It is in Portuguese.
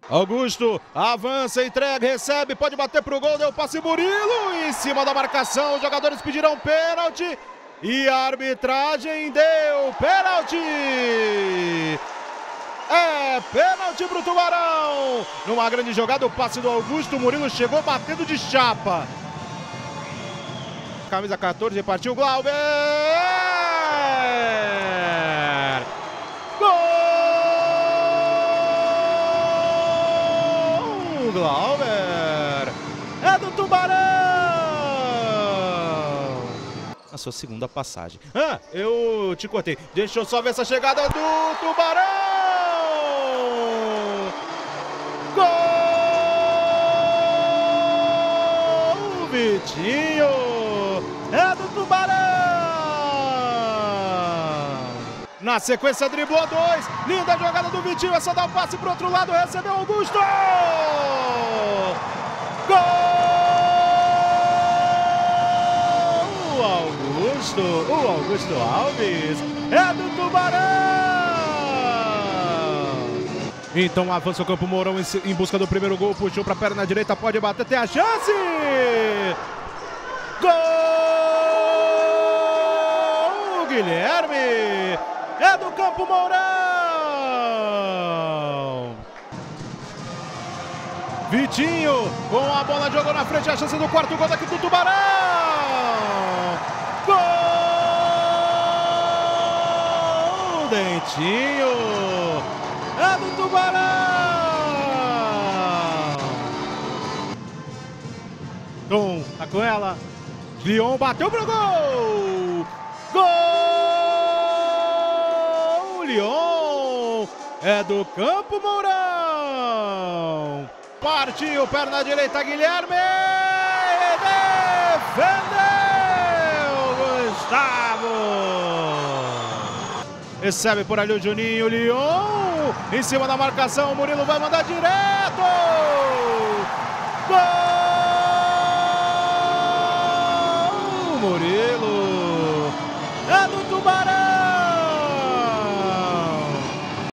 Augusto avança, entrega, recebe, pode bater pro gol, deu passe Murilo, em cima da marcação, os jogadores pedirão pênalti e a arbitragem deu pênalti. É pênalti pro Tubarão. Numa grande jogada, o passe do Augusto, o Murilo chegou batendo de chapa. Camisa 14, partiu Glauber. Glauber, é do Tubarão! A sua segunda passagem. Eu te cortei. Deixa eu só ver essa chegada do Tubarão! Gol! Vitinho! É do Tubarão! Na sequência driblou dois, linda jogada do Vitinho, é só dar o passe pro outro lado, recebeu Augusto! Gol! O Augusto Alves é do Tubarão! Então avança o Campo Mourão em busca do primeiro gol, puxou pra perna direita, pode bater, tem a chance! Gol! Guilherme! É do Campo Mourão! Vitinho, com a bola, jogou na frente, a chance do quarto gol daqui do Tubarão! Gol! Dentinho! É do Tubarão! Tom, tá com ela. Leon bateu pro gol! Gol! Leon! É do Campo Mourão! Partiu, perna direita, Guilherme! Defendeu! Gustavo! Recebe por ali o Juninho, Leon! Em cima da marcação, o Murilo vai mandar direto! Gol! Murilo! É do Tubarão!